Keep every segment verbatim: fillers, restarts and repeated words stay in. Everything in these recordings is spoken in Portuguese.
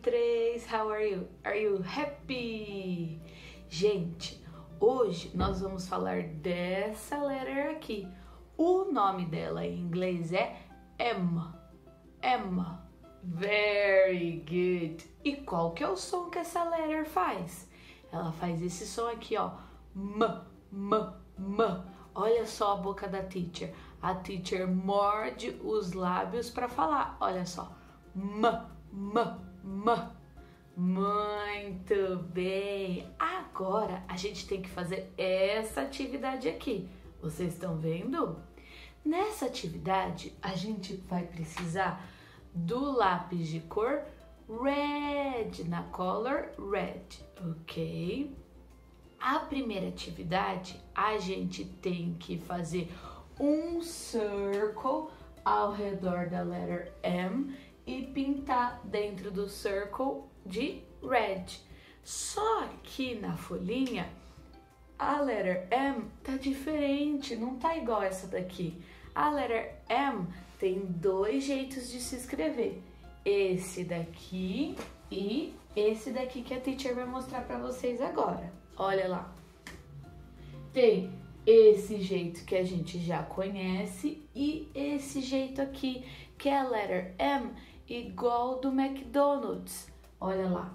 três, how are you? Are you happy? Gente, hoje nós vamos falar dessa letra aqui. O nome dela em inglês é Emma. Emma. Very good. E qual que é o som que essa letra faz? Ela faz esse som aqui, ó. M, m, m. Olha só a boca da teacher. A teacher morde os lábios para falar. Olha só. M, m, m. Muito bem. Agora a gente tem que fazer essa atividade aqui. Vocês estão vendo? Nessa atividade a gente vai precisar do lápis de cor red, na color red, ok? A primeira atividade, a gente tem que fazer um circle ao redor da letra M e pintar dentro do circle de red. Só que na folhinha, a letra M tá diferente, não tá igual essa daqui. A letra M tem dois jeitos de se escrever. Esse daqui e esse daqui que a teacher vai mostrar para vocês agora. Olha lá. Tem esse jeito que a gente já conhece e esse jeito aqui, que é a letra M igual do McDonald's. Olha lá.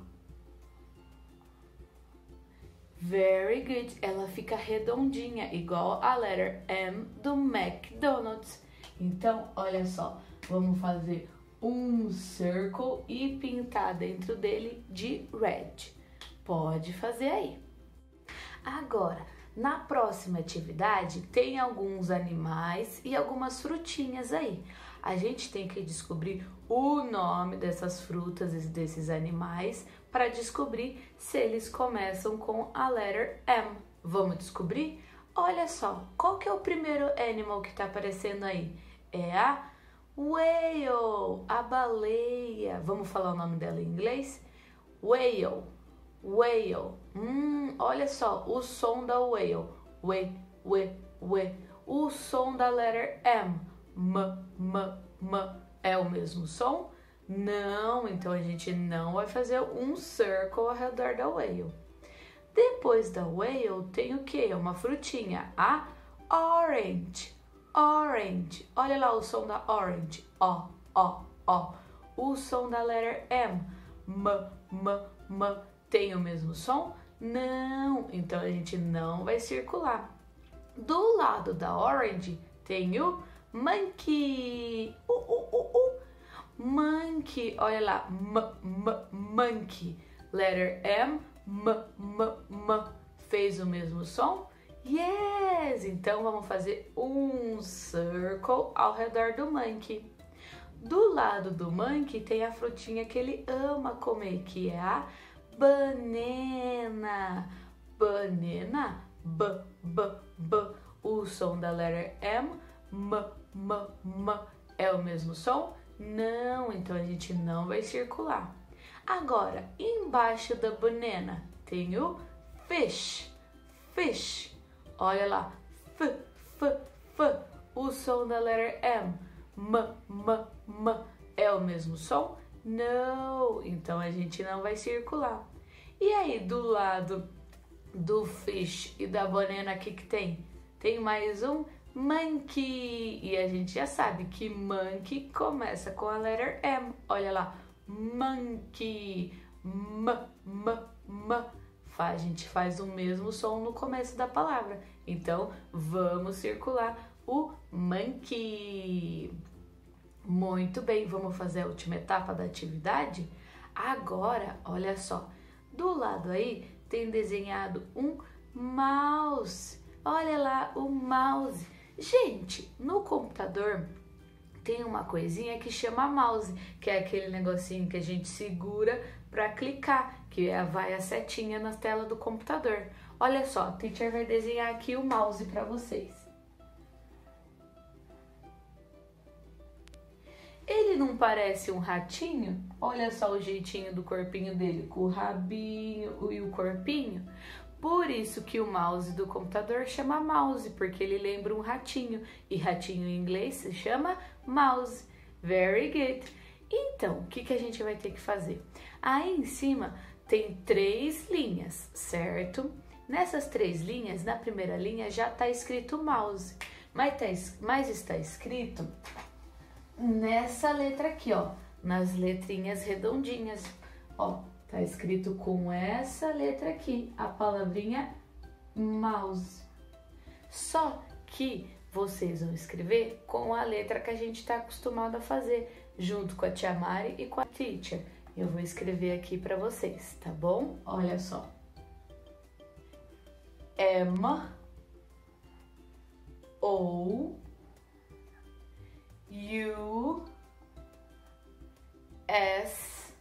Very good. Ela fica redondinha, igual a letra M do McDonald's. Então, olha só, vamos fazer um circle e pintar dentro dele de red. Pode fazer aí. Agora, na próxima atividade, tem alguns animais e algumas frutinhas aí. A gente tem que descobrir o nome dessas frutas e desses animais para descobrir se eles começam com a letra M. Vamos descobrir? Olha só, qual que é o primeiro animal que está aparecendo aí? É a whale, a baleia. Vamos falar o nome dela em inglês? Whale, whale. Hum, olha só, o som da whale. We, we, we. O som da letra M. M, M, M. É o mesmo som? Não, então a gente não vai fazer um circle ao redor da whale. Depois da whale tem o que? Uma frutinha, a orange. Orange. Olha lá o som da orange. Ó, ó, ó. O som da letra M. M, M, M. Tem o mesmo som? Não. Então a gente não vai circular. Do lado da orange tem o monkey. Uh, uh, uh, uh. Monkey. Olha lá. M, M, monkey. Letter M. M, M, M. Fez o mesmo som? Yes! Então vamos fazer um circle ao redor do monkey. Do lado do monkey tem a frutinha que ele ama comer, que é a banana. Banana, B, B, B. O som da letra M, M, M, M. É o mesmo som? Não, então a gente não vai circular. Agora, embaixo da banana tem o fish. Fish. Olha lá, F, F, F, o som da letra M, M, M, M, é o mesmo som? Não, então a gente não vai circular. E aí, do lado do fish e da banana, o que que tem? Tem mais um monkey, e a gente já sabe que monkey começa com a letra M. Olha lá, monkey, M, M, M. A gente faz o mesmo som no começo da palavra. Então, vamos circular o monkey. Muito bem, vamos fazer a última etapa da atividade? Agora, olha só. Do lado aí, tem desenhado um mouse. Olha lá, o mouse. Gente, no computador tem uma coisinha que chama mouse, que é aquele negocinho que a gente segura para clicar, que é, vai a setinha na tela do computador. Olha só, a teacher vai desenhar aqui o mouse para vocês. Ele não parece um ratinho? Olha só o jeitinho do corpinho dele, com o rabinho e o corpinho. Por isso que o mouse do computador chama mouse, porque ele lembra um ratinho. E ratinho em inglês se chama mouse. Very good. Então, o que, que a gente vai ter que fazer? Aí em cima tem três linhas, certo? Nessas três linhas, na primeira linha já está escrito mouse, mas, tá, mas está escrito nessa letra aqui, ó, nas letrinhas redondinhas, ó, tá escrito com essa letra aqui, a palavrinha mouse. Só que vocês vão escrever com a letra que a gente está acostumado a fazer, junto com a tia Mari e com a teacher. Eu vou escrever aqui para vocês, tá bom? Olha só. M O U S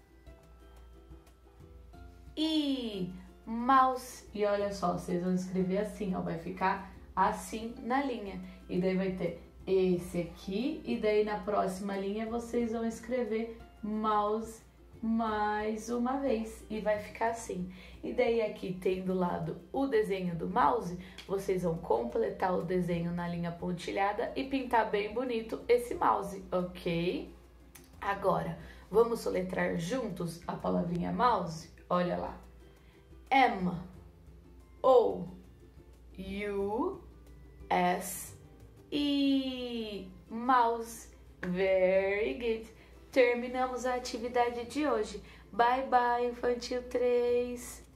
E mouse. E olha só, vocês vão escrever assim, ó, vai ficar assim na linha. E daí vai ter esse aqui, e daí na próxima linha vocês vão escrever mouse mais uma vez, e vai ficar assim. E daí aqui tem do lado o desenho do mouse, vocês vão completar o desenho na linha pontilhada e pintar bem bonito esse mouse, ok? Agora, vamos soletrar juntos a palavrinha mouse? Olha lá. M O U S E mouse. Very good. Terminamos a atividade de hoje. Bye bye, Infantil três.